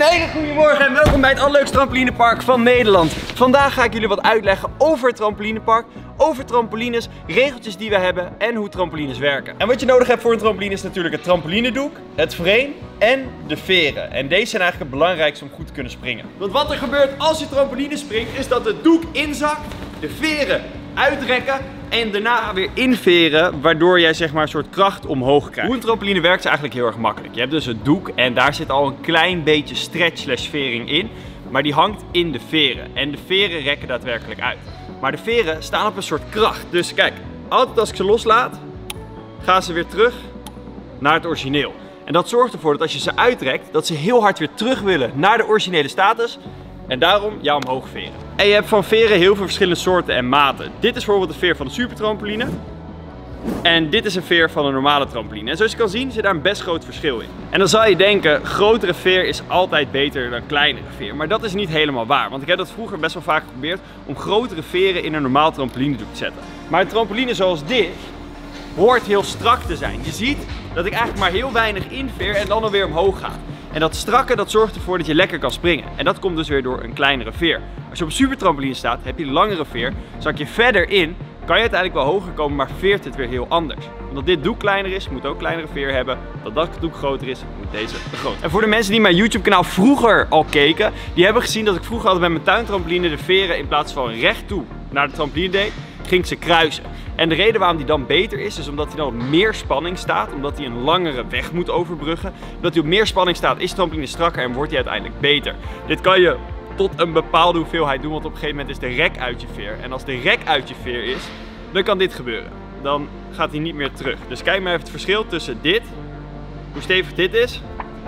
hele goede morgen en welkom bij het allerleukste trampolinepark van Nederland. Vandaag ga ik jullie wat uitleggen over het trampolinepark, over trampolines, regeltjes die we hebben en hoe trampolines werken. En wat je nodig hebt voor een trampoline is natuurlijk het trampolinedoek, het frame en de veren. En deze zijn eigenlijk het belangrijkste om goed te kunnen springen. Want wat er gebeurt als je trampoline springt is dat het doek inzakt, de veren uitrekken en daarna weer inveren, waardoor jij zeg maar een soort kracht omhoog krijgt. Hoe een trampoline werkt is eigenlijk heel erg makkelijk. Je hebt dus het doek en daar zit al een klein beetje stretch/vering in, maar die hangt in de veren. En de veren rekken daadwerkelijk uit. Maar de veren staan op een soort kracht. Dus kijk, altijd als ik ze loslaat, gaan ze weer terug naar het origineel. En dat zorgt ervoor dat als je ze uitrekt, dat ze heel hard weer terug willen naar de originele status. En daarom jou omhoog veren. En je hebt van veren heel veel verschillende soorten en maten. Dit is bijvoorbeeld de veer van de supertrampoline. En dit is een veer van een normale trampoline. En zoals je kan zien zit daar een best groot verschil in. En dan zal je denken, grotere veer is altijd beter dan kleinere veer. Maar dat is niet helemaal waar. Want ik heb dat vroeger best wel vaak geprobeerd om grotere veren in een normaal trampolinedoek te zetten. Maar een trampoline zoals dit hoort heel strak te zijn. Je ziet dat ik eigenlijk maar heel weinig inveer en dan alweer omhoog ga. En dat strakke, dat zorgt ervoor dat je lekker kan springen. En dat komt dus weer door een kleinere veer. Als je op een supertrampoline staat, heb je een langere veer. Zak je verder in, kan je uiteindelijk wel hoger komen, maar veert het weer heel anders. Omdat dit doek kleiner is, moet ook kleinere veer hebben. Dat doek groter is, moet deze groter. En voor de mensen die mijn YouTube kanaal vroeger al keken, die hebben gezien dat ik vroeger altijd met mijn tuintrampoline de veren in plaats van recht toe naar de trampoline deed, ging ik ze kruisen. En de reden waarom die dan beter is omdat hij dan op meer spanning staat. Omdat hij een langere weg moet overbruggen. Omdat hij op meer spanning staat is de trampoline strakker en wordt hij uiteindelijk beter. Dit kan je tot een bepaalde hoeveelheid doen, want op een gegeven moment is de rek uit je veer. En als de rek uit je veer is, dan kan dit gebeuren. Dan gaat hij niet meer terug. Dus kijk maar even het verschil tussen dit, hoe stevig dit is,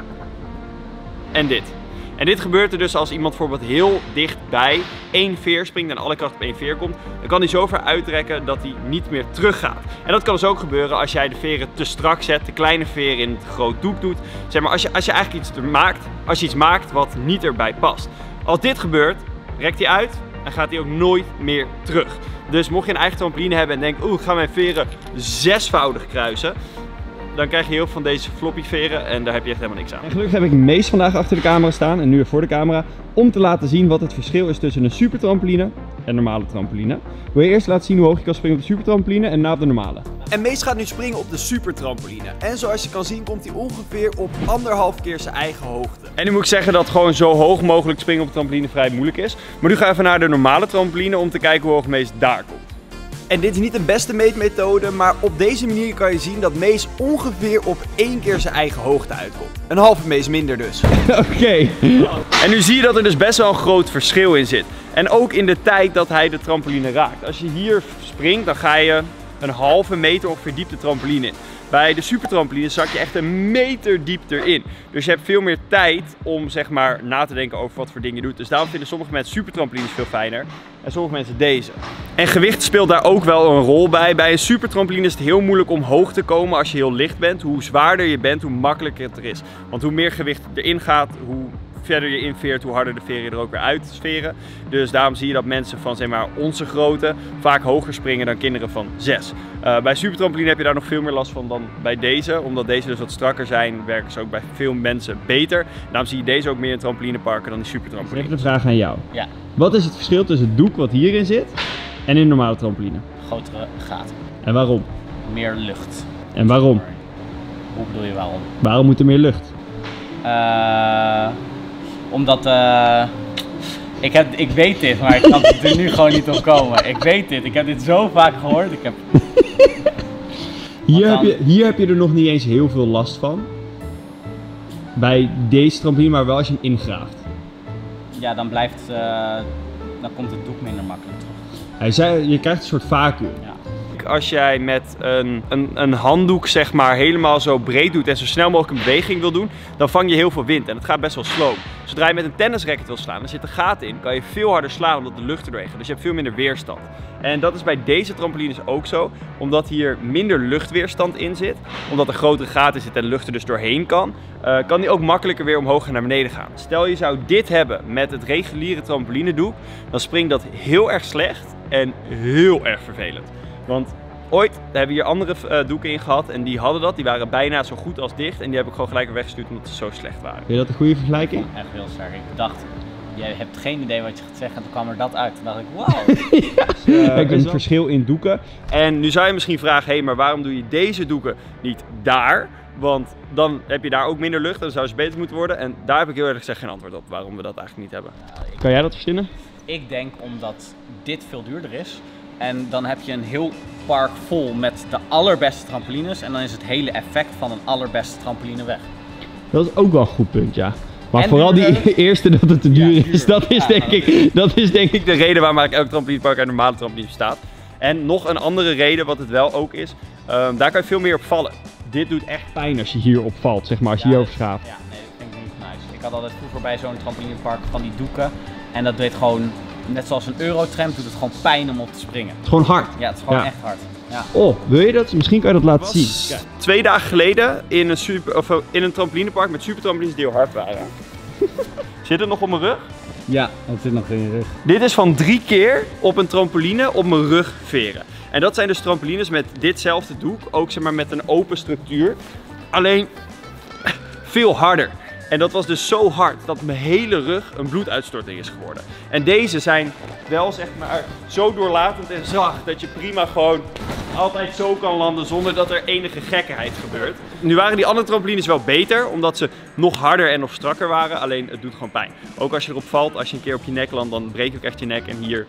en dit. En dit gebeurt er dus als iemand bijvoorbeeld heel dichtbij één veer springt en alle kracht op één veer komt. Dan kan hij zo ver uitrekken dat hij niet meer terug gaat. En dat kan dus ook gebeuren als jij de veren te strak zet, de kleine veren in het groot doek doet. Zeg maar als je eigenlijk iets maakt wat niet erbij past. Als dit gebeurt, rekt hij uit en gaat hij ook nooit meer terug. Dus mocht je een eigen trampoline hebben en denkt, ik ga mijn veren zesvoudig kruisen, dan krijg je heel veel van deze floppy veren en daar heb je echt helemaal niks aan. En gelukkig heb ik Mees vandaag achter de camera staan en nu weer voor de camera om te laten zien wat het verschil is tussen een supertrampoline en een normale trampoline. Wil je eerst laten zien hoe hoog je kan springen op de supertrampoline en daarna op de normale? En Mees gaat nu springen op de supertrampoline. En zoals je kan zien komt hij ongeveer op 1,5 keer zijn eigen hoogte. En nu moet ik zeggen dat gewoon zo hoog mogelijk springen op de trampoline vrij moeilijk is. Maar nu ga ik even naar de normale trampoline om te kijken hoe hoog Mees daar komt. En dit is niet de beste meetmethode, maar op deze manier kan je zien dat Mees ongeveer op 1 keer zijn eigen hoogte uitkomt. Een halve Mees minder dus. Oké. En nu zie je dat er dus best wel een groot verschil in zit. En ook in de tijd dat hij de trampoline raakt. Als je hier springt, dan ga je een halve meter ongeveer diep de trampoline in. Bij de supertrampoline zak je echt een meter diep erin. Dus je hebt veel meer tijd om zeg maar na te denken over wat voor dingen je doet. Dus daarom vinden sommige mensen supertrampolines veel fijner. En sommige mensen deze. En gewicht speelt daar ook wel een rol bij. Bij een supertrampoline is het heel moeilijk om hoog te komen als je heel licht bent. Hoe zwaarder je bent, hoe makkelijker het er is. Want hoe meer gewicht erin gaat, hoe verder je inveert, hoe harder de veren er ook weer uitsferen. Dus daarom zie je dat mensen van zeg maar onze grootte vaak hoger springen dan kinderen van 6. Bij supertrampoline heb je daar nog veel meer last van dan bij deze. Omdat deze dus wat strakker zijn, werken ze ook bij veel mensen beter. Daarom zie je deze ook meer in trampolineparken dan die supertrampoline. Ik heb een vraag aan jou. Ja. Wat is het verschil tussen het doek wat hierin zit en in een normale trampoline? Grotere gaten. En waarom? Meer lucht. En waarom? Hoe bedoel je waarom? Waarom moet er meer lucht? Omdat ik weet dit, maar ik kan er nu gewoon niet op komen. Ik weet dit, ik heb dit zo vaak gehoord. Hier heb je er nog niet eens heel veel last van. Bij deze trampoline, maar wel als je hem ingraaft. Ja, dan komt het doek minder makkelijk terug. Hij zei, je krijgt een soort vacuüm. Ja. Als jij met een handdoek zeg maar helemaal zo breed doet en zo snel mogelijk een beweging wil doen, dan vang je heel veel wind en het gaat best wel slow. Zodra je met een tennisracket wil slaan, dan zitten gaten in, kan je veel harder slaan omdat de lucht er doorheen gaat. Dus je hebt veel minder weerstand. En dat is bij deze trampolines ook zo, omdat hier minder luchtweerstand in zit, omdat er grotere gaten zitten en de lucht er dus doorheen kan die ook makkelijker weer omhoog en naar beneden gaan. Stel je zou dit hebben met het reguliere trampolinedoek, dan springt dat heel erg slecht en heel erg vervelend. Want ooit hebben we hier andere doeken in gehad en die hadden dat. Die waren bijna zo goed als dicht en die heb ik gewoon gelijk weer weggestuurd omdat ze zo slecht waren. Vind je dat een goede vergelijking? Echt heel sterk. Ik dacht, jij hebt geen idee wat je gaat zeggen en toen kwam er dat uit. Toen dacht ik, wauw. Kijk, het verschil in doeken. En nu zou je misschien vragen, hé, maar waarom doe je deze doeken niet daar? Want dan heb je daar ook minder lucht en dan zou ze beter moeten worden. En daar heb ik heel eerlijk gezegd geen antwoord op waarom we dat eigenlijk niet hebben. Kan jij dat verzinnen? Ik denk omdat dit veel duurder is. En dan heb je een heel park vol met de allerbeste trampolines. En dan is het hele effect van een allerbeste trampoline weg. Dat is ook wel een goed punt, ja. Maar En vooral duurder. die eerste dat het te duur is, dat is denk ik De reden waarom eigenlijk elk trampolinepark uit normale trampolines bestaat. En nog een andere reden wat het wel ook is, daar kan je veel meer op vallen. Dit doet echt pijn als je hierop valt, zeg maar, als je hierover schaaft. Ja, nee, dat vind ik niet nice. Ik had altijd vroeger bij zo'n trampolinepark van die doeken. En dat deed gewoon, net zoals een Eurotram, doet het gewoon pijn om op te springen. Het is gewoon hard. Ja, het is gewoon Ja. echt hard. Ja. Oh, wil je dat? Misschien kan je dat laten zien. Kijk. 2 dagen geleden in een trampolinepark met supertrampolines die heel hard waren. Zit het nog op mijn rug? Ja, het zit nog in je rug. Dit is van 3 keer op een trampoline op mijn rug veren. En dat zijn dus trampolines met ditzelfde doek, ook zeg maar met een open structuur. Alleen veel harder. En dat was dus zo hard dat mijn hele rug een bloeduitstorting is geworden. En deze zijn wel zeg maar zo doorlatend en zacht dat je prima gewoon altijd zo kan landen zonder dat er enige gekkigheid gebeurt. Nu waren die andere trampolines wel beter, omdat ze nog harder en nog strakker waren. Alleen het doet gewoon pijn. Ook als je erop valt, als je een keer op je nek landt, dan breek je ook echt je nek. En hier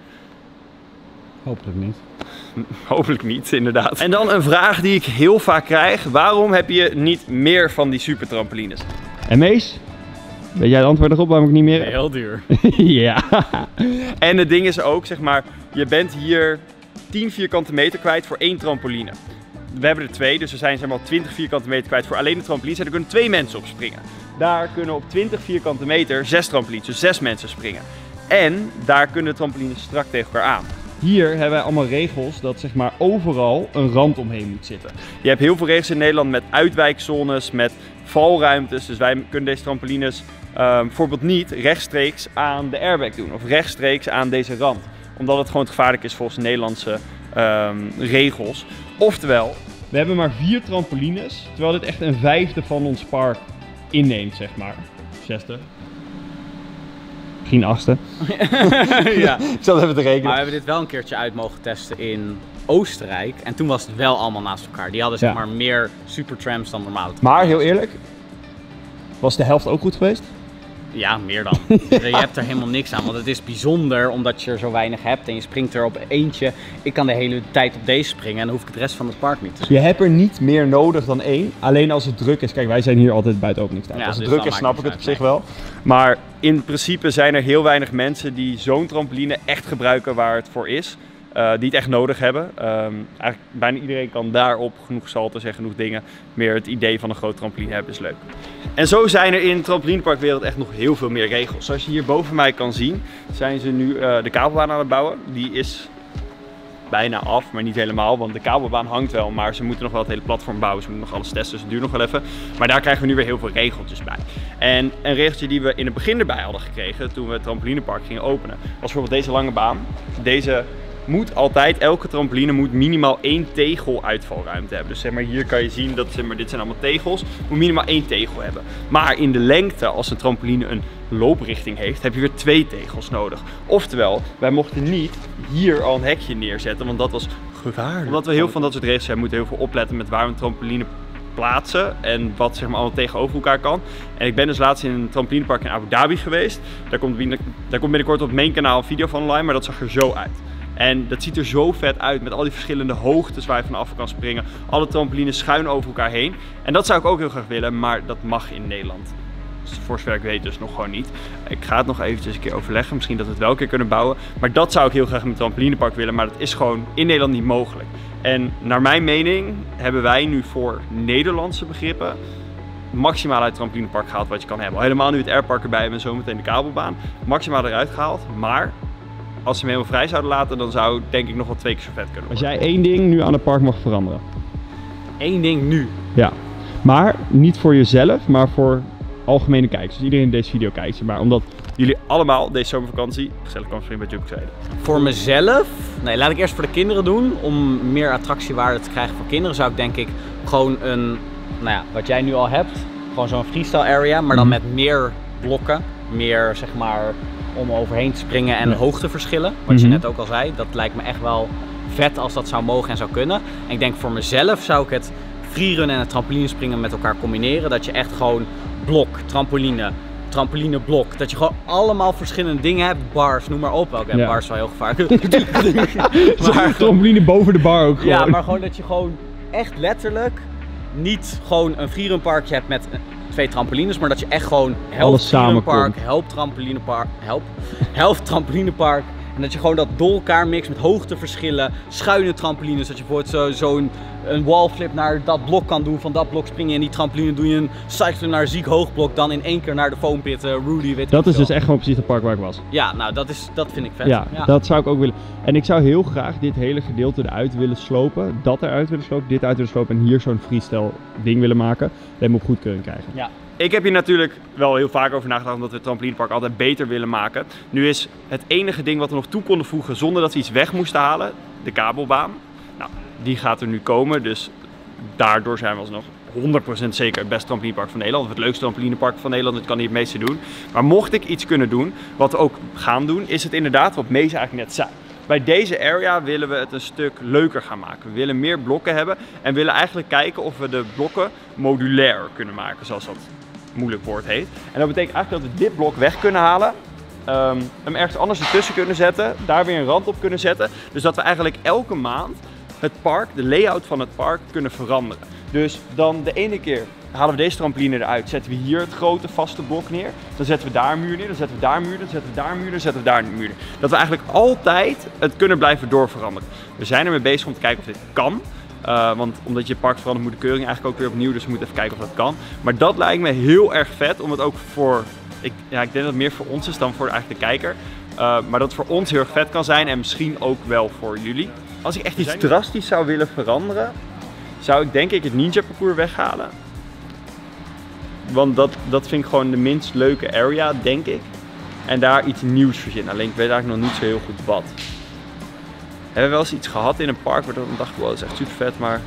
Hopelijk niet. hopelijk niet, inderdaad. En dan een vraag die ik heel vaak krijg. Waarom heb je niet meer van die supertrampolines? En Mees? Weet jij het antwoord erop waarom ik niet meer... Heel duur. Ja. En het ding is ook, zeg maar, je bent hier 10 vierkante meter kwijt voor 1 trampoline. We hebben er 2, dus we zijn zeg maar 20 vierkante meter kwijt voor alleen de trampolines. En er kunnen 2 mensen op springen. Daar kunnen op 20 vierkante meter 6 trampolines, dus 6 mensen springen. En daar kunnen de trampolines strak tegen elkaar aan. Hier hebben wij allemaal regels dat zeg maar overal een rand omheen moet zitten. Je hebt heel veel regels in Nederland met uitwijkzones, met valruimtes. Dus wij kunnen deze trampolines bijvoorbeeld niet rechtstreeks aan de airbag doen of rechtstreeks aan deze rand. Omdat het gewoon te gevaarlijk is volgens Nederlandse regels. Oftewel, We hebben maar 4 trampolines, terwijl dit echt een 1/5 van ons park inneemt, zeg maar. 6e. Misschien 8e. Ja. ik zal even te rekenen. Maar we hebben dit wel een keertje uit mogen testen in Oostenrijk. En toen was het wel allemaal naast elkaar. Die hadden zeg Ja. maar meer supertrams dan normale trams. Maar heel eerlijk, was de helft ook goed geweest? Ja, meer dan. Je hebt er helemaal niks aan, want het is bijzonder omdat je er zo weinig hebt en je springt er op eentje. Ik kan de hele tijd op deze springen en dan hoef ik het rest van het park niet te zien. Je hebt er niet meer nodig dan 1, alleen als het druk is. Kijk, wij zijn hier altijd buiten openingstijd. Ja, Als het dus druk dan is, maakt snap ik het het niet op zich wel. Maar in principe zijn er heel weinig mensen die zo'n trampoline echt gebruiken waar het voor is. Die het echt nodig hebben. Eigenlijk bijna iedereen kan daarop genoeg saltos en genoeg dingen. Meer het idee van een groot trampoline hebben is leuk. En zo zijn er in de trampolineparkwereld echt nog heel veel meer regels. Zoals je hier boven mij kan zien, zijn ze nu de kabelbaan aan het bouwen. Die is bijna af, maar niet helemaal, want de kabelbaan hangt wel. Maar ze moeten nog wel het hele platform bouwen, ze moeten nog alles testen, dus het duurt nog wel even. Maar daar krijgen we nu weer heel veel regeltjes bij. En een regeltje die we in het begin erbij hadden gekregen, toen we het trampolinepark gingen openen, was bijvoorbeeld deze lange baan. Deze moet altijd, elke trampoline moet minimaal 1 tegel uitvalruimte hebben. Dus zeg maar, hier kan je zien dat zeg maar, dit zijn allemaal tegels, moet minimaal 1 tegel hebben. Maar in de lengte, als een trampoline een looprichting heeft, heb je weer 2 tegels nodig. Oftewel, wij mochten niet hier al een hekje neerzetten, want dat was gevaarlijk. Omdat we heel veel van dat soort regels hebben, moeten we heel veel opletten met waar we een trampoline plaatsen en wat zeg maar allemaal tegenover elkaar kan. En ik ben dus laatst in een trampolinepark in Abu Dhabi geweest. Daar komt binnenkort op mijn kanaal een video van online, maar dat zag er zo uit. En dat ziet er zo vet uit met al die verschillende hoogtes waar je vanaf kan springen. Alle trampolines schuin over elkaar heen. En dat zou ik ook heel graag willen, maar dat mag in Nederland. Voor zover ik weet dus nog gewoon niet. Ik ga het nog eventjes een keer overleggen. Misschien dat we het wel een keer kunnen bouwen. Maar dat zou ik heel graag met een trampolinepark willen. Maar dat is gewoon in Nederland niet mogelijk. En naar mijn mening hebben wij nu voor Nederlandse begrippen maximaal uit het trampolinepark gehaald wat je kan hebben. Al helemaal nu het airpark erbij hebben en zometeen de kabelbaan. Maximaal eruit gehaald. Maar als ze hem helemaal vrij zouden laten, dan zou het denk ik nog wel 2 keer zo vet kunnen Als worden. jij 1 ding nu aan het park mag veranderen. 1 ding nu. Ja. Maar niet voor jezelf, maar voor algemene kijkers. Dus iedereen die deze video kijkt. Maar omdat Jullie allemaal deze zomervakantie gezellig kan springen bij Jupiterzijde. Voor mezelf, nee, laat ik eerst voor de kinderen doen. Om meer attractiewaarde te krijgen voor kinderen zou ik denk ik gewoon een, nou ja, wat jij nu al hebt. Gewoon zo'n freestyle area, maar dan met meer blokken. Meer zeg maar om overheen te springen en hoogteverschillen. Wat je net ook al zei, dat lijkt me echt wel vet als dat zou mogen en zou kunnen. En ik denk voor mezelf zou ik het freerunnen en het trampolinespringen met elkaar combineren. Dat je echt gewoon blok, trampoline, blok. Dat je gewoon allemaal verschillende dingen hebt. Bars, noem maar op. Oké, bars is wel heel gevaarlijk. maar trampoline boven de bar ook gewoon. Ja, maar gewoon dat je gewoon echt letterlijk niet gewoon een freerunparkje hebt met 2 trampolines, maar dat je echt gewoon helft freerunpark, helft trampolinepark. En dat je gewoon dat door elkaar mixt met hoogteverschillen, schuine trampolines. Dat je bijvoorbeeld zo'n wallflip naar dat blok kan doen. Van dat blok spring je in die trampoline, doe je een cycling naar ziek hoogblok. Dan in één keer naar de foampit, Rudy, weet dat is dus echt gewoon precies het park waar ik was. Ja, nou dat vind ik vet. Ja, dat zou ik ook willen. En ik zou heel graag dit hele gedeelte eruit willen slopen. Dat eruit willen slopen, dit uit willen slopen. En hier zo'n freestyle ding willen maken. Dat moet goedkeuring krijgen. Ja. Ik heb hier natuurlijk wel heel vaak over nagedacht omdat we het trampolinepark altijd beter willen maken. Nu is het enige ding wat we nog toe konden voegen zonder dat we iets weg moesten halen, de kabelbaan. Nou, die gaat er nu komen, dus daardoor zijn we alsnog 100% zeker het beste trampolinepark van Nederland. Of het leukste trampolinepark van Nederland, dat kan hier het meeste doen. Maar mocht ik iets kunnen doen, wat we ook gaan doen, is het inderdaad wat Mees eigenlijk net zei. Bij deze area willen we het een stuk leuker gaan maken. We willen meer blokken hebben en willen eigenlijk kijken of we de blokken modulair kunnen maken, zoals dat moeilijk woord heet. En dat betekent eigenlijk dat we dit blok weg kunnen halen, hem ergens anders ertussen kunnen zetten, daar weer een rand op kunnen zetten. Dus dat we eigenlijk elke maand het park, de layout van het park kunnen veranderen. Dus dan de ene keer halen we deze trampoline eruit, zetten we hier het grote vaste blok neer. Dan zetten we daar een muur neer, dan zetten we daar een muur, dan zetten we daar een muur, dan zetten we daar een muur neer. Dat we eigenlijk altijd het kunnen blijven doorveranderen. We zijn ermee bezig om te kijken of dit kan. Want omdat je het park verandert moet de keuring eigenlijk ook weer opnieuw, dus we moeten even kijken of dat kan. Maar dat lijkt me heel erg vet, om het ook voor, ik denk dat het meer voor ons is dan voor eigenlijk de kijker. Maar dat het voor ons heel erg vet kan zijn en misschien ook wel voor jullie. Als ik echt iets drastisch zou willen veranderen, zou ik denk ik het ninja parcours weghalen. Want dat vind ik gewoon de minst leuke area, denk ik. En daar iets nieuws verzinnen. Alleen ik weet eigenlijk nog niet zo heel goed wat. Hebben we wel eens iets gehad in een park waar dan dacht ik, wow, dat is echt super vet, maar...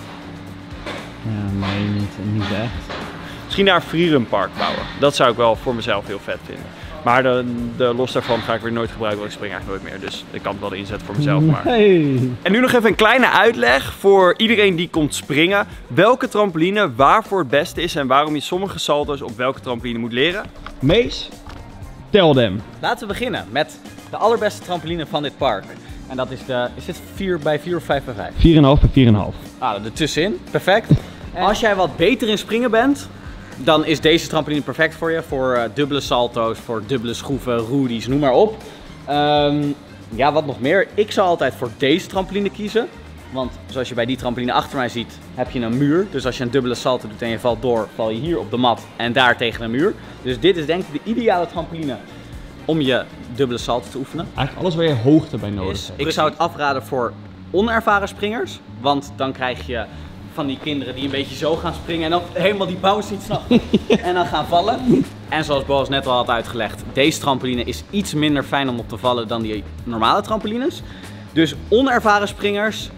Ja, nee, niet echt. Misschien daar een freerunpark bouwen. Dat zou ik wel voor mezelf heel vet vinden. Maar de los daarvan ga ik weer nooit gebruiken, want ik spring eigenlijk nooit meer. Dus ik kan het wel inzetten voor mezelf. Maar... Nee. En nu nog even een kleine uitleg voor iedereen die komt springen. Welke trampoline waarvoor het beste is en waarom je sommige salto's op welke trampoline moet leren. Mees, tel them. Laten we beginnen met de allerbeste trampoline van dit park. En dat is is dit 4x4 of 5x5? 4,5 bij 4,5. Ah, ertussenin. Perfect. Als jij wat beter in springen bent, dan is deze trampoline perfect voor je. Voor dubbele salto's, voor dubbele schroeven, roadies, noem maar op. Ja, wat nog meer? Ik zou altijd voor deze trampoline kiezen. Want zoals je bij die trampoline achter mij ziet, heb je een muur. Dus als je een dubbele salto doet en je valt door, val je hier op de mat en daar tegen een muur. Dus dit is denk ik de ideale trampoline om je dubbele salto te oefenen. Eigenlijk alles waar je hoogte bij nodig hebt. Ik zou het afraden voor onervaren springers. Want dan krijg je van die kinderen die een beetje zo gaan springen en dan helemaal die bounce niet snappen en dan gaan vallen. En zoals Boas net al had uitgelegd, deze trampoline is iets minder fijn om op te vallen dan die normale trampolines. Dus onervaren springers.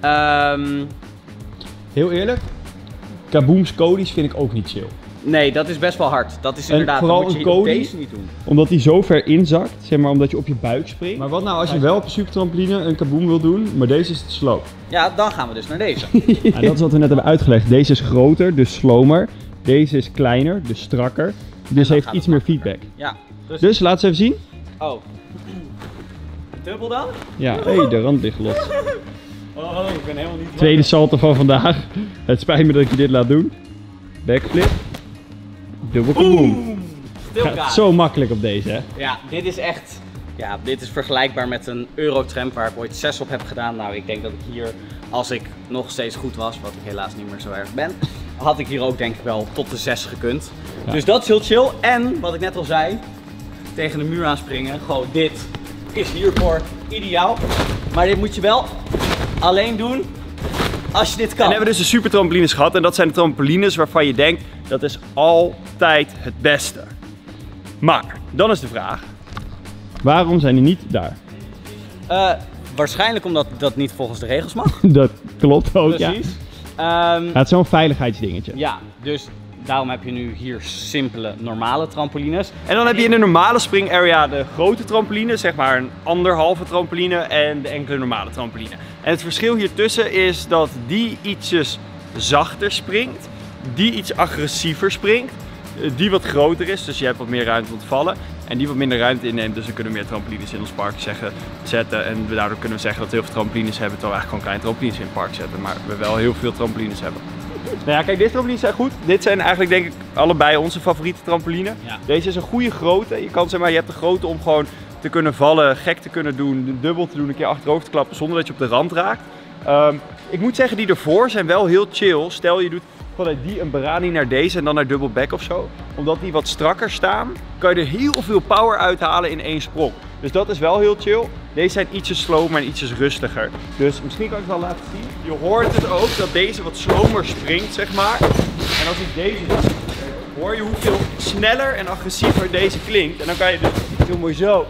Heel eerlijk, Kabooms Cody's vind ik ook niet chill. Nee, dat is best wel hard. Dat is inderdaad, vooral dan moet een je Cody, deze niet doen. Omdat hij zo ver inzakt, zeg maar omdat je op je buik springt. Maar wat nou als je wel op een supertrampoline een kaboom wil doen, maar deze is te slow? Ja, dan gaan we dus naar deze. En dat is wat we net hebben uitgelegd. Deze is groter, dus slower. Deze is kleiner, dus strakker. Dus heeft iets meer feedback. Ja. Dus laat ze even zien. Oh. Dubbel dan? Ja, hé, de rand ligt los. Oh, ik ben helemaal niet... Tweede salto van vandaag. Het spijt me dat ik je dit laat doen. Backflip. Dubbel kaboom. Gaat zo makkelijk op deze, hè? Ja, dit is echt... Ja, dit is vergelijkbaar met een Eurotramp waar ik ooit 6 op heb gedaan. Nou, ik denk dat ik hier, als ik nog steeds goed was, wat ik helaas niet meer zo erg ben, had ik hier ook denk ik wel tot de 6 gekund. Ja. Dus dat is heel chill. En, wat ik net al zei, tegen de muur aanspringen, gewoon dit is hiervoor ideaal. Maar dit moet je wel alleen doen Als je dit kan. En hebben we dus de super trampolines gehad. En dat zijn de trampolines waarvan je denkt, dat is altijd het beste. Maar, dan is de vraag. Waarom zijn die niet daar? Waarschijnlijk omdat dat niet volgens de regels mag. Dat klopt ook, ja. Precies. Het is zo'n veiligheidsdingetje. Ja, dus daarom heb je nu hier simpele, normale trampolines. En dan heb je in de normale spring area de grote trampoline, zeg maar een 1,5 trampoline en de enkele normale trampoline. En het verschil hiertussen is dat die ietsjes zachter springt, die iets agressiever springt, die wat groter is, dus je hebt wat meer ruimte om te vallen. En die wat minder ruimte inneemt, dus we kunnen meer trampolines in ons park zetten. En daardoor kunnen we zeggen dat we heel veel trampolines hebben, terwijl we eigenlijk gewoon kleine trampolines in het park zetten. Maar we wel heel veel trampolines hebben. Nou ja, kijk, deze trampolines zijn goed. Dit zijn eigenlijk denk ik allebei onze favoriete trampoline. Ja. Deze is een goede grootte. Je kan zeg maar, je hebt de grootte om gewoon te kunnen vallen, gek te kunnen doen, dubbel te doen, een keer achterover te klappen zonder dat je op de rand raakt. Ik moet zeggen, die ervoor zijn wel heel chill. Stel je doet vanuit die een Barani naar deze en dan naar dubbel back of zo. Omdat die wat strakker staan, kan je er heel veel power uithalen in één sprong. Dus dat is wel heel chill. Deze zijn ietsje slomer en ietsjes rustiger. Dus misschien kan ik het wel laten zien. Je hoort het ook dat deze wat slomer springt, zeg maar. En als ik deze doe, hoor je hoeveel sneller en agressiever deze klinkt. En dan kan je dus heel mooi zo.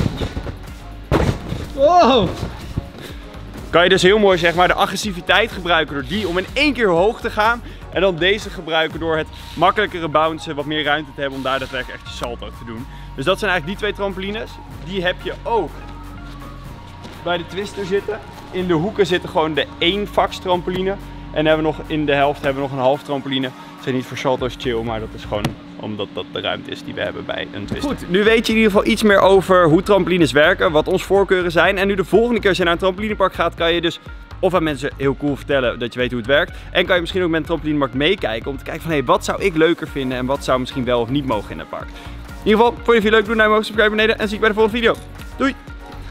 Wow! Kan je dus heel mooi zeg maar de agressiviteit gebruiken door die om in één keer hoog te gaan. En dan deze gebruiken door het makkelijkere bouncen, wat meer ruimte te hebben om daar daadwerkelijk echt je salto te doen. Dus dat zijn eigenlijk die twee trampolines. Die heb je ook bij de Twister zitten. In de hoeken zitten gewoon de eenvaks trampoline. En hebben we nog in de helft hebben we nog een half trampoline. Het zijn niet voor salto's chill, maar dat is gewoon omdat dat de ruimte is die we hebben bij een Twister. Goed, nu weet je in ieder geval iets meer over hoe trampolines werken, wat onze voorkeuren zijn. En nu de volgende keer als je naar een trampolinepark gaat, kan je dus of aan mensen heel cool vertellen dat je weet hoe het werkt. En kan je misschien ook met een trampolinemarkt meekijken om te kijken van hey, wat zou ik leuker vinden en wat zou misschien wel of niet mogen in het park. In ieder geval, vond je het leuk, doe duim omhoog, subscribe beneden en zie ik bij de volgende video. Doei!